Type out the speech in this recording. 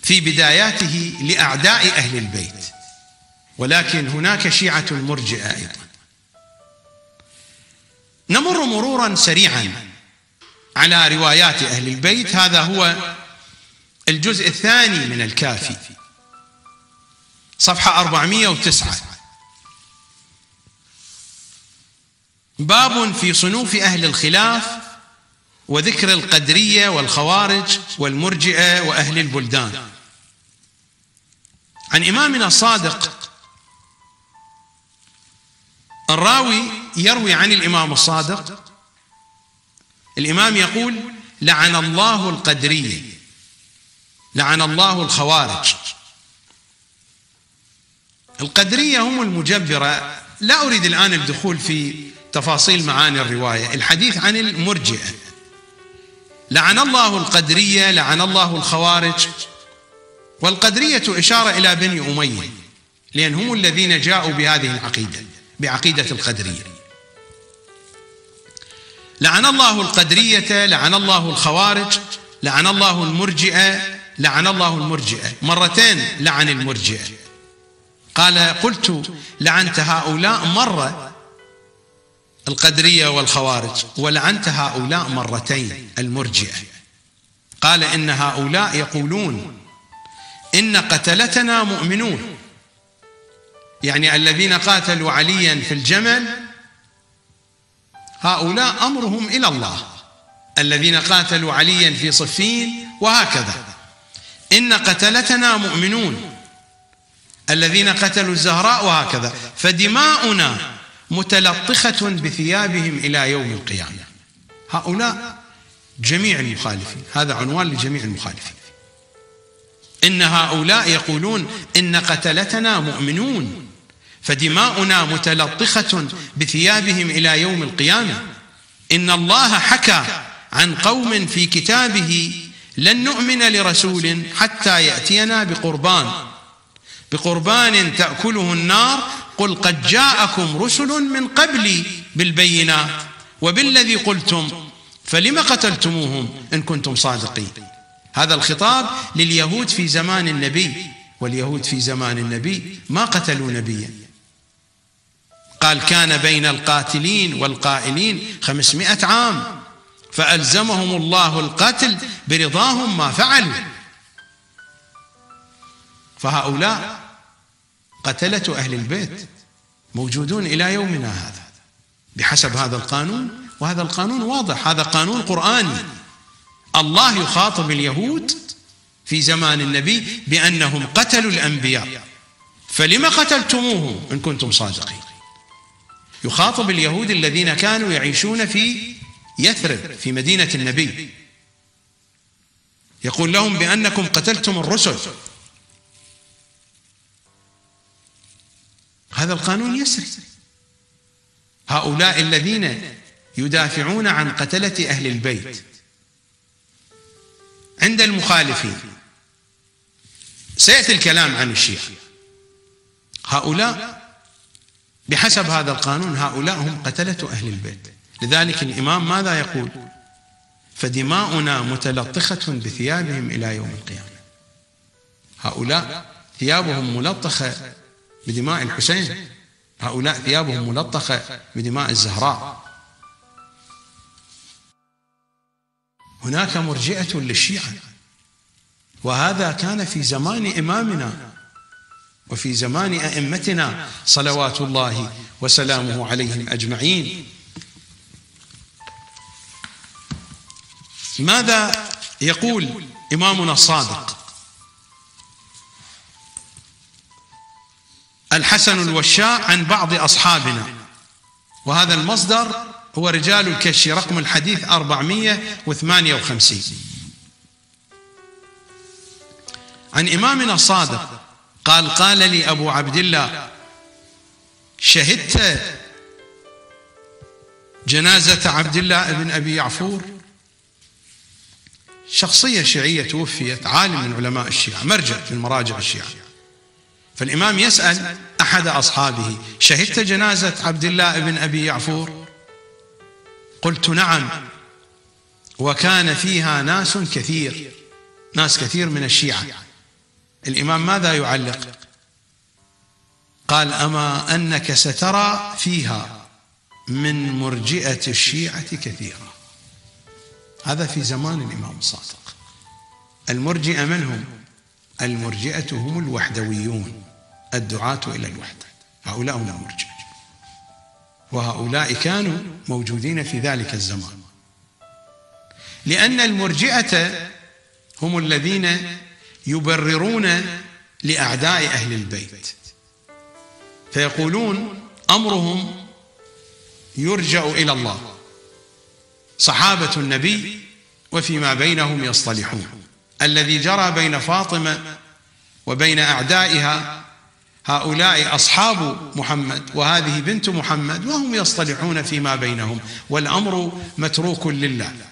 في بداياته لأعداء أهل البيت، ولكن هناك شيعة المرجئة أيضا. نمر مرورا سريعا على روايات أهل البيت. هذا هو الجزء الثاني من الكافي، صفحة 409. باب في صنوف أهل الخلاف وذكر القدرية والخوارج والمرجئة وأهل البلدان. عن إمامنا الصادق، الراوي يروي عن الإمام الصادق، الإمام يقول: لعن الله القدرية، لعن الله الخوارج. القدرية هم المجبرة. لا أريد الآن الدخول في تفاصيل معاني الرواية، الحديث عن المرجئة. لعن الله القدرية، لعن الله الخوارج. والقدرية إشارة إلى بني أمية، لأن هم الذين جاءوا بهذه العقيدة، بعقيدة القدرية. لعن الله القدرية، لعن الله الخوارج، لعن الله المرجئة، لعن الله المرجئة. مرتين لعن المرجئة. قال: قلت لعنت هؤلاء مرة القدرية والخوارج، ولعنت هؤلاء مرتين المرجئة. قال: إن هؤلاء يقولون إن قتلتنا مؤمنون، يعني الذين قاتلوا عليا في الجمل هؤلاء أمرهم إلى الله، الذين قاتلوا عليا في صفين، وهكذا. إن قتلتنا مؤمنون، الذين قتلوا الزهراء، وهكذا. فدماؤنا متلطخة بثيابهم إلى يوم القيامة. هؤلاء جميع المخالفين، هذا عنوان لجميع المخالفين. إن هؤلاء يقولون إن قتلتنا مؤمنون، فدماؤنا متلطخة بثيابهم إلى يوم القيامة. إن الله حكى عن قوم في كتابه: لن نؤمن لرسول حتى يأتينا بقربان تأكله النار. قل قد جاءكم رسل من قبلي بالبينات وبالذي قلتم فلم قتلتموهم إن كنتم صادقين. هذا الخطاب لليهود في زمان النبي، واليهود في زمان النبي ما قتلوا نبيا. قال: كان بين القاتلين والقائلين 500 عام، فألزمهم الله القتل برضاهم ما فعلوا. فهؤلاء قتلة أهل البيت موجودون إلى يومنا هذا بحسب هذا القانون، وهذا القانون واضح، هذا قانون قرآني. الله يخاطب اليهود في زمان النبي بأنهم قتلوا الأنبياء، فلما قتلتموهم إن كنتم صادقين. يخاطب اليهود الذين كانوا يعيشون في يثرب في مدينة النبي، يقول لهم بأنكم قتلتم الرسل. هذا القانون يسري. هؤلاء الذين يدافعون عن قتلة أهل البيت عند المخالفين، سيأتي الكلام عن الشيعة. هؤلاء بحسب هذا القانون هؤلاء هم قتلة أهل البيت. لذلك الإمام ماذا يقول؟ فدماؤنا متلطخة بثيابهم إلى يوم القيامة. هؤلاء ثيابهم ملطخة بدماء الحسين، هؤلاء ثيابهم ملطخة بدماء الزهراء. هناك مرجئة للشيعة، وهذا كان في زمان إمامنا وفي زمان أئمتنا صلوات الله وسلامه عليهم أجمعين. ماذا يقول إمامنا الصادق؟ الحسن الوشاع عن بعض أصحابنا، وهذا المصدر هو رجال الكشي، رقم الحديث 458. عن إمامنا الصادق قال: قال لي أبو عبد الله: شهدت جنازة عبد الله بن أبي يعفور؟ شخصية شيعية توفيت، عالم من علماء الشيعة، مرجع في المراجع الشيعة. فالإمام يسأل أحد أصحابه: شهدت جنازة عبد الله بن أبي يعفور؟ قلت: نعم، وكان فيها ناس كثير من الشيعة. الإمام ماذا يعلق؟ قال: أما أنك سترى فيها من مرجئة الشيعة كثيرا. هذا في زمان الإمام الصادق. المرجئة من هم؟ المرجئة هم الوحدويون، الدعاة إلى الوحدة، هؤلاء هم المرجئة، وهؤلاء كانوا موجودين في ذلك الزمان، لأن المرجئة هم الذين يبررون لأعداء أهل البيت، فيقولون أمرهم يرجع إلى الله، صحابة النبي وفيما بينهم يصطلحون. الذي جرى بين فاطمة وبين أعدائها هؤلاء أصحاب محمد، وهذه بنت محمد، وهم يصطلحون فيما بينهم، والأمر متروك لله.